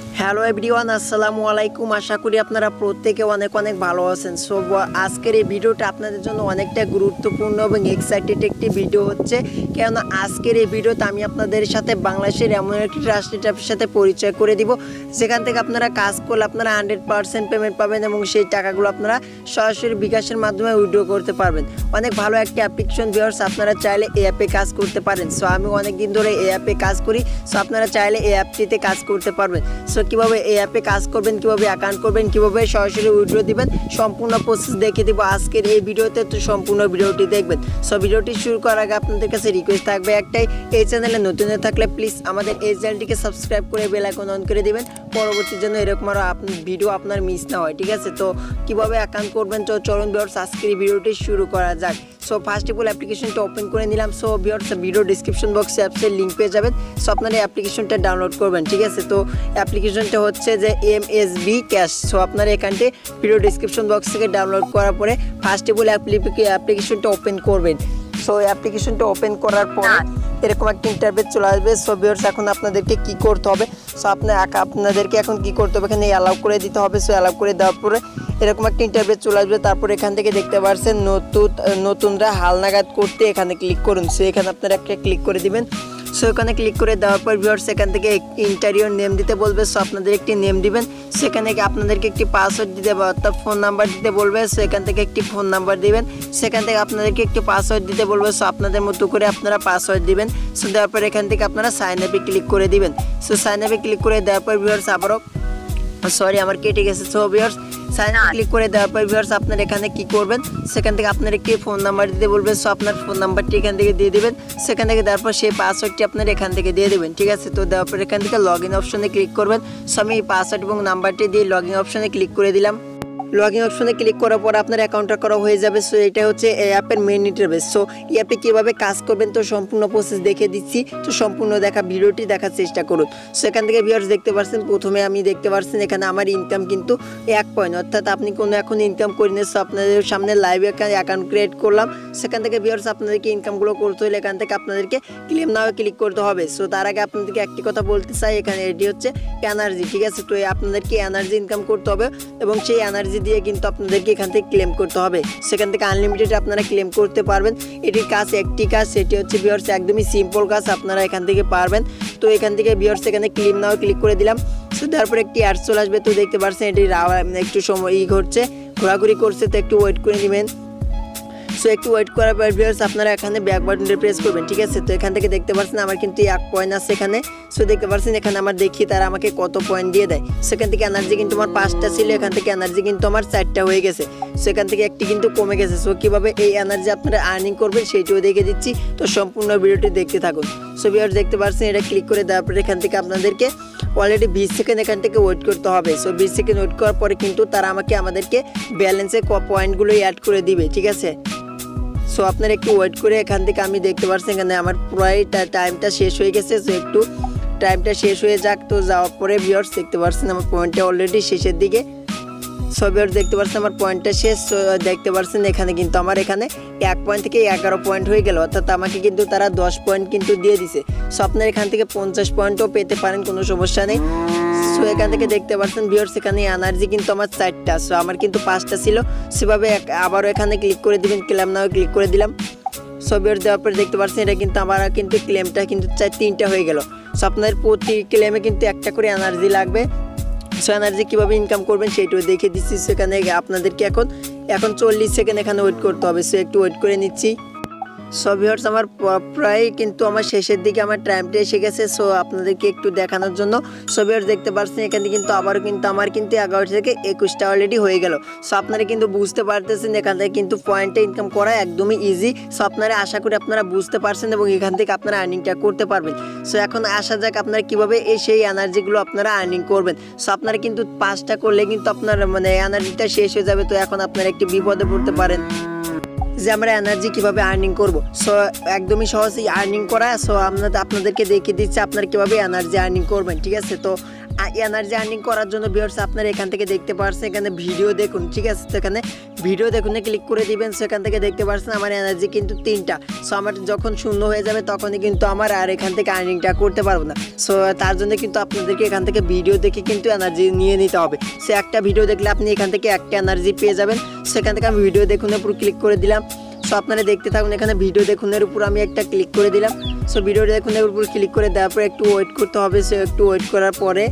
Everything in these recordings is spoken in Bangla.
হ্যালো এভরিওয়ান, আসসালামু আলাইকুম। আশা করি আপনারা প্রত্যেকে অনেক অনেক ভালো আছেন। সো আজকের এই ভিডিওটা আপনাদের জন্য অনেকটা গুরুত্বপূর্ণ এবং এক্সাইটেড একটি ভিডিও হচ্ছে, কেননা আজকের এই ভিডিওতে আমি আপনাদের সাথে বাংলাদেশের এমন একটি ট্রাস্টেড অ্যাপের সাথে পরিচয় করে দিব, যেখান থেকে আপনারা কাজ করলে আপনারা 100% পেমেন্ট পাবেন এবং সেই টাকাগুলো আপনারা সরাসরি বিকাশের মাধ্যমে উইথড্র করতে পারবেন। অনেক ভালো একটি অ্যাপ্লিকেশন ভিউয়ার্স, আপনারা চাইলে এই অ্যাপে কাজ করতে পারেন। সো আমি অনেক দিন ধরে এই অ্যাপে কাজ করি, সো আপনারা চাইলে এই অ্যাপটিতে কাজ করতে পারবেন। সো কীভাবে এই অ্যাপে কাজ করবেন, কীভাবে অ্যাকাউন্ট করবেন, কীভাবে সরাসরি উইথড্র দিবেন, সম্পূর্ণ প্রসেস দেখিয়ে দিব আজকের এই ভিডিওতে। তো সম্পূর্ণ ভিডিওটি দেখবেন। সো ভিডিওটি শুরু করার আগে আপনাদের কাছে রিকোয়েস্ট থাকবে একটাই, এই চ্যানেলে নতুন হয়ে থাকলে প্লিজ আমাদের এই চ্যানেলটিকে সাবস্ক্রাইব করে বেল আইকন অন করে দিবেন, পরবর্তীর জন্য এরকম আরও ভিডিও আপনার মিস না হয়, ঠিক আছে? তো কীভাবে অ্যাকাউন্ট করবেন, তো চলুন ভিউয়ার্স আজকের এই ভিডিওটি শুরু করা যাক। সো ফার্স্ট অফ অল অ্যাপ্লিকেশনটা ওপেন করে নিলাম। সো ভিউয়ার্স ভিডিও ডিসক্রিপশন বক্সে অ্যাপসের লিঙ্ক পেয়ে যাবেন। সো আপনারা এই অ্যাপ্লিকেশনটা ডাউনলোড করবেন, ঠিক আছে? তো অ্যাপ্লিকেশনটা হচ্ছে যে MSB ক্যাশ। সো আপনারা এখানটি ভিডিও ডিসক্রিপশন বক্স থেকে ডাউনলোড করার পরে ফার্স্ট অফ অল অ্যাপ্লিকেশনটা ওপেন করবেন। সো অ্যাপ্লিকেশনটা ওপেন করার পর এরকম একটা ইন্টারফেস চলে আসবে। সো ভিউয়ার্স এখন আপনাদেরকে কি করতে হবে, সো আপনাদেরকে এখন কি করতে হবে, এখানে অ্যালাউ করে দিতে হবে। সো অ্যালাউ করে দেওয়ার পরে এরকম একটা ইন্টারফেস চলে আসবে। তারপর এখান থেকে দেখতে পাচ্ছেন নতুনরা হালনাগাদ করতে, এখানে ক্লিক করুন। সো এখানে আপনারা একটা ক্লিক করে দিবেন। সো এখানে ক্লিক করে দেওয়ার পর ভিউয়ার্স এখান থেকে ইন্টারিয়র নেম দিতে বলবে। সো আপনাদের একটি নেম দিবেন। সেখানে আপনাদেরকে একটি পাসওয়ার্ড দিতে হবে, অর্থাৎ ফোন নাম্বার দিতে বলবে। সো এখান থেকে একটি ফোন নাম্বার দিবেন। সেখান থেকে আপনাদেরকে একটি পাসওয়ার্ড দিতে বলবে। সো আপনাদের মতো করে আপনারা পাসওয়ার্ড দিবেন। সো দেওয়ার পর এখান থেকে আপনারা সাইন আপে ক্লিক করে দিবেন। সো সাইন আপে ক্লিক করে দেওয়ার পর ভিউয়ার্স আবারও আমার কেটে গেছে। So viewers sign up click করে দেওয়ার পর ভিউয়ার্স আপনারা এখানে কি করবেন, সেখান থেকে আপনার একটি ফোন নাম্বার দিতে বলবে। সো আপনার ফোন নাম্বারটি এখান থেকে দিয়ে দিবেন। সেখান থেকে দেওয়ার পর সেই পাসওয়ার্ডটি আপনার এখান থেকে দিয়ে দেবেন, ঠিক আছে? তো দেওয়ার পর এখান থেকে লগ ইন অপশনে ক্লিক করবেন। সো আমি এই পাসওয়ার্ড এবং নাম্বারটি দিয়ে লগ ইন অপশনে ক্লিক করে দিলাম। লগ ইন অপশনে ক্লিক করার পর আপনার অ্যাকাউন্টটা করা হয়ে যাবে। সো এটা হচ্ছে এই অ্যাপের মেইন ইন্টারফেস। সো এই অ্যাপে কীভাবে কাজ করবেন তো সম্পূর্ণ প্রসেস দেখে দিচ্ছি। তো সম্পূর্ণ ভিডিওটি দেখার চেষ্টা করুন। সো এখান থেকে ভিউয়ার্স দেখতে পাচ্ছেন, প্রথমে আমি দেখতে পাচ্ছেন এখানে আমার ইনকাম কিন্তু 1 পয়েন্ট, অর্থাৎ আপনি কোনো এখন ইনকাম করে নিয়ে। সো আপনাদের সামনে লাইভে অ্যাকাউন্ট ক্রিয়েট করলাম। সেখান থেকে ভিউয়ার্স আপনাদেরকে ইনকামগুলো করতে হলে এখান থেকে আপনাদেরকে ক্লেম নাও ক্লিক করতে হবে। সো তার আগে আপনাদেরকে একটি কথা বলতে চাই, এখানে এটি হচ্ছে এনার্জি, ঠিক আছে? তো আপনাদেরকে এনার্জি ইনকাম করতে হবে এবং সেই এনার্জি দিয়ে কিন্তু আপনাদেরকে এখান থেকে ক্লেম করতে হবে। সেখান থেকে আনলিমিটেড আপনারা ক্লেম করতে পারবেন। এটির কাজ একটি কাজ, সেটি হচ্ছে ভিউয়ার্স একদমই সিম্পল কাজ, আপনারা এখান থেকে পারবেন। তো এখান থেকে ভিউয়ার্স এখানে ক্লেম নাও ক্লিক করে দিলাম। সো তারপর একটি অ্যাড চলে আসবে। তো দেখতে পাচ্ছেন এটি একটু সময় ঘুরছে, ঘোরাঘুরি করছে, তো একটু ওয়েট করে নেবেন। সো একটু ওয়েট করার পর ভিউয়ার্স আপনারা এখানে ব্যাক বাটনটা প্রেস করবেন, ঠিক আছে? তো এখান থেকে দেখতে পাচ্ছেন আমার কিন্তু 1 পয়েন্ট আছে এখানে। সো দেখতে পাচ্ছেন এখানে আমার দেখি তারা আমাকে কত পয়েন্ট দিয়ে দেয়। সেখান থেকে এনার্জি কিন্তু আমার 5টা ছিল, এখান থেকে এনার্জি কিন্তু আমার 4টা হয়ে গেছে। সেখান থেকে একটি কিন্তু কমে গেছে। সো কীভাবে এই এনার্জি আপনারা আর্নিং করবেন সেইটিও দেখে দিচ্ছি। তো সম্পূর্ণ ভিডিওটি দেখতে থাকুন। সো ভিউয়ার্স দেখতে পাচ্ছেন এটা ক্লিক করে দেওয়ার পরে এখান থেকে আপনাদেরকে অলরেডি 20 সেকেন্ড এখান থেকে ওয়েট করতে হবে। সো 20 সেকেন্ড ওয়েট করার পরে কিন্তু তারা আমাদেরকে ব্যালেন্সে পয়েন্টগুলো অ্যাড করে দিবে, ঠিক আছে? সো আপনারা একটু ওয়েট করে এখান থেকে আমি দেখতে পাচ্ছি এখানে আমার প্রায় টাইমটা শেষ হয়ে গেছে। সো একটু টাইমটা শেষ হয়ে যাক। তো যাওয়ার পরে ভিউয়ার্স দেখতে পাচ্ছেন আমার পয়েন্টটা অলরেডি শেষের দিকে। সো ভিউয়ার্স দেখতে পাচ্ছেন আমার পয়েন্টটা শেষ। সো দেখতে পাচ্ছেন এখানে কিন্তু আমার এখানে 1 পয়েন্ট থেকে 11 পয়েন্ট হয়ে গেল, অর্থাৎ আমাকে কিন্তু তারা 10 পয়েন্ট কিন্তু দিয়ে দিছে। সো আপনারা এখান থেকে 50 পয়েন্টও পেতে পারেন, কোনো সমস্যা নেই। সো এখান থেকে দেখতে পাচ্ছেন ভিউয়ার্স এখানে এনার্জি কিন্তু আমার 4টা, সো আমার কিন্তু 5টা ছিল। সেভাবে আবারও এখানে ক্লিক করে দিবেন, ক্লেম নাও ক্লিক করে দিলাম। সো ভিউয়ার্স দেওয়ার পরে দেখতে পাচ্ছেন এটা কিন্তু আমার কিন্তু ক্লেমটা কিন্তু 3টা হয়ে গেল। সো আপনাদের প্রতি ক্লেমে কিন্তু 1টা করে এনার্জি লাগবে। সো এনার্জি কীভাবে ইনকাম করবেন সেইটাও দেখে দিচ্ছি। সেখানে আপনাদেরকে এখন 40 সেকেন্ড এখানে ওয়েট করতে হবে। সো একটু ওয়েট করে নিচ্ছি। সো ভিউয়ার্স আমার প্রায় কিন্তু আমার শেষের দিকে আমার টাইমটা এসে গেছে। সো আপনাদেরকে একটু দেখানোর জন্য সো ভিউয়ার্স দেখতে পাচ্ছেন এখানে কিন্তু আবারও কিন্তু আমার কিন্তু 11 থেকে 21টা অলরেডি হয়ে গেল। সো আপনারা কিন্তু বুঝতে পারতেছেন এখান থেকে কিন্তু পয়েন্টে ইনকাম করা একদমই ইজি। সো আপনারা আশা করি আপনারা বুঝতে পারছেন এবং এখান থেকে আপনারা আর্নিংটা করতে পারবেন। সো এখন আসা যাক আপনারা কীভাবে সেই এনার্জিগুলো আপনারা আর্নিং করবেন। সো আপনারা কিন্তু 5টা করলে কিন্তু আপনার এনার্জিটা শেষ হয়ে যাবে। তো এখন আপনারা একটি বিপদে পড়তে পারেন যে আমরা এনার্জি কীভাবে আর্নিং করব। সো একদমই সহজেই আর্নিং করা। সো আপনাদেরকে দেখিয়ে দিচ্ছি আপনারা কীভাবে এনার্জি আর্নিং করবেন, ঠিক আছে? তো এনার্জি আর্নিং করার জন্য ভিউয়ার্স আপনারা এখান থেকে দেখতে পাচ্ছেন এখানে ভিডিও দেখুন, ঠিক আছে। তো এখানে ভিডিও দেখুন ক্লিক করে দিবেন। সো এখান থেকে দেখতে পাচ্ছেন আমার এনার্জি কিন্তু 3টা। সো আমার যখন শূন্য হয়ে যাবে তখনই কিন্তু আমার আর এখান থেকে আর্নিংটা করতে পারবো না। সো তার জন্য কিন্তু আপনাদেরকে এখান থেকে ভিডিও দেখে কিন্তু এনার্জি নিয়ে নিতে হবে। সো একটা ভিডিও দেখলে আপনি এখান থেকে একটা এনার্জি পেয়ে যাবেন। সেখান থেকে আমি ভিডিও দেখুনের উপর ক্লিক করে দিলাম। সো আপনারা দেখতে থাকুন, এখানে ভিডিও দেখুনের উপর আমি একটা ক্লিক করে দিলাম। সো ভিডিও দেখুনের উপর ক্লিক করে দেওয়ার পর একটু ওয়েট করতে হবে। সো একটু ওয়েট করার পরে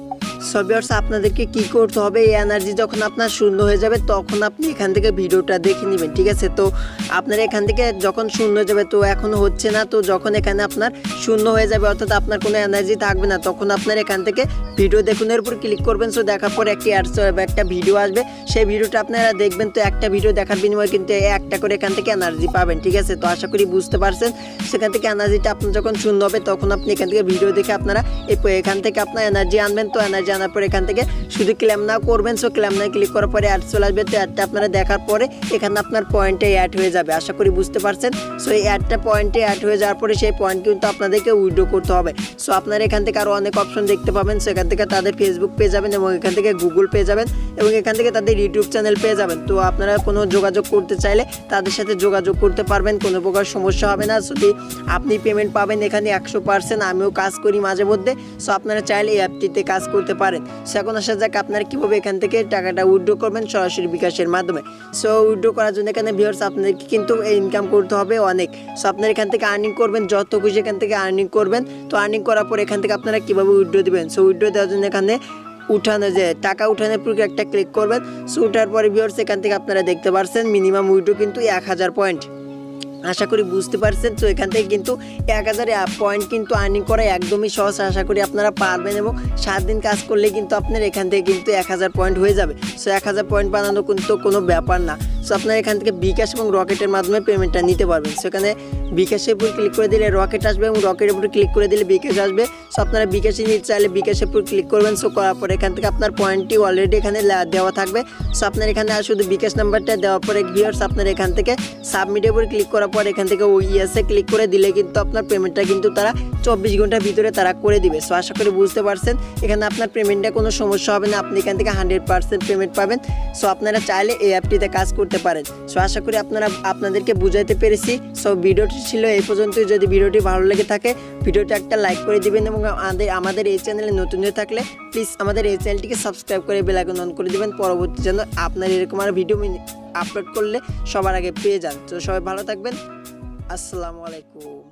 সো ভিউয়ার্স আপনাদেরকে কি করতে হবে, এই এনার্জি যখন আপনার শূন্য হয়ে যাবে তখন আপনি এখান থেকে ভিডিওটা দেখে নেবেন, ঠিক আছে। তো আপনারা এখান থেকে যখন শূন্য হয়ে যাবে, তো এখনও হচ্ছে না, তো যখন এখানে আপনার শূন্য হয়ে যাবে অর্থাৎ আপনার কোনো এনার্জি থাকবে না, তখন আপনার এখান থেকে ভিডিও দেখুনের উপর ক্লিক করবেন। সো দেখার পর একটি অ্যাডস একটা ভিডিও আসবে, সেই ভিডিওটা আপনারা দেখবেন। তো একটা ভিডিও দেখার বিনিময়ে কিন্তু একটা করে এখান থেকে এনার্জি পাবেন, ঠিক আছে। তো আশা করি বুঝতে পারছেন। সেখান থেকে এনার্জিটা আপনার যখন শূন্য হবে তখন আপনি এখান থেকে ভিডিও দেখে আপনারা এখান থেকে আপনার এনার্জি আনবেন। তো এনার্জি আনার পরে এখান থেকে শুধু ক্লেম নাও করবেন। সো ক্লেম নাও ক্লিক করার পরে অ্যাড চলে আসবে। তো অ্যাডটা আপনারা দেখার পরে এখানে আপনার পয়েন্টে অ্যাড হয়ে যাবে, আশা করি বুঝতে পারছেন। সো এই অ্যাডটা পয়েন্টে অ্যাড হয়ে যাওয়ার পরে সেই পয়েন্ট কিন্তু আপনাদেরকে উইথড্র করতে হবে। সো আপনারা এখান থেকে আরও অনেক অপশন দেখতে পাবেন। সো এখান থেকে তাদের ফেসবুক পেয়ে যাবেন এবং এখান থেকে গুগল পেয়ে যাবেন এবং এখান থেকে তাদের ইউটিউব চ্যানেল পেয়ে যাবেন। তো আপনারা কোনো যোগাযোগ করতে চাইলে তাদের সাথে যোগাযোগ করতে পারবেন, কোনো প্রকার সমস্যা হবে না। যদি আপনি পেমেন্ট পাবেন এখানে 100%, আমিও কাজ করি মাঝে মধ্যে। সো আপনারা চাইলে এই অ্যাপটিতে কাজ করতে পারেন। সো এখন আসা যাক আপনারা কীভাবে এখান থেকে টাকাটা উইথড্র করবেন সরাসরি বিকাশের মাধ্যমে। সো উইথড্র করার জন্য এখানে ভিউয়ার্স আপনাদেরকে কিন্তু ইনকাম করতে হবে অনেক। সো আপনারা এখান থেকে আর্নিং করবেন, যত খুশি এখান থেকে আর্নিং করবেন। তো আর্নিং করার পর এখান থেকে আপনারা কীভাবে উইথড্র দেবেন, সো উইথড্র দেওয়ার জন্য এখানে উঠানো যে টাকা উঠানোর পর একটা ক্লিক করবেন। সো উঠার পরে ভিউয়ার্স এখান থেকে আপনারা দেখতে পাচ্ছেন মিনিমাম উইথড্র কিন্তু 1000 পয়েন্ট, আশা করি বুঝতে পারছেন। তো এখান থেকে কিন্তু 1000 পয়েন্ট কিন্তু আর্নিং করা একদমই সহজ, আশা করি আপনারা পারবেন এবং 7 দিন কাজ করলে কিন্তু আপনার এখান থেকে কিন্তু 1000 পয়েন্ট হয়ে যাবে। সো 1000 পয়েন্ট বানানো কিন্তু কোনো ব্যাপার না। সো আপনারা এখান থেকে বিকাশ এবং রকেটের মাধ্যমে পেমেন্টটা নিতে পারবেন। সেখানে বিকাশের উপর ক্লিক করে দিলে রকেট আসবে এবং রকেটের উপর ক্লিক করে দিলে বিকাশ আসবে। সো আপনারা বিকাশে নিতে চাইলে বিকাশের উপর ক্লিক করবেন। সো করার পরে এখান থেকে আপনার পয়েন্টটি অলরেডি এখানে দেওয়া থাকবে। সো আপনার এখানে শুধু বিকাশ নাম্বারটা দেওয়ার পরে ভিউয়ার্স আপনার এখান থেকে সাবমিটের উপর ক্লিক করার পর এখান থেকে ওই ইয়েসে ক্লিক করে দিলে কিন্তু আপনার পেমেন্টটা কিন্তু তারা 24 ঘন্টার ভিতরে তারা করে দিবে। সো আশা করি বুঝতে পারছেন, এখানে আপনার পেমেন্টে কোনো সমস্যা হবে না, আপনি এখান থেকে 100% পেমেন্ট পাবেন। সো আপনারা চাইলে এই অ্যাপটিতে কাজ করতে পারেন। সো আশা করি আপনাদেরকে বুঝাইতে পেরেছি। সো ভিডিওটি ছিল এই পর্যন্তই। যদি ভিডিওটি ভালো লেগে থাকে ভিডিওটা একটা লাইক করে দিবেন এবং আমাদের এই চ্যানেলে নতুন হয়ে থাকলে প্লিজ আমাদের এই চ্যানেলটিকে সাবস্ক্রাইব করে বেল আইকন অন করে দিবেন, পরবর্তী যেন আপনার এরকম আর ভিডিও আপলোড করলে সবার আগে পেয়ে যান। তো সবাই ভালো থাকবেন, আসসালামু আলাইকুম।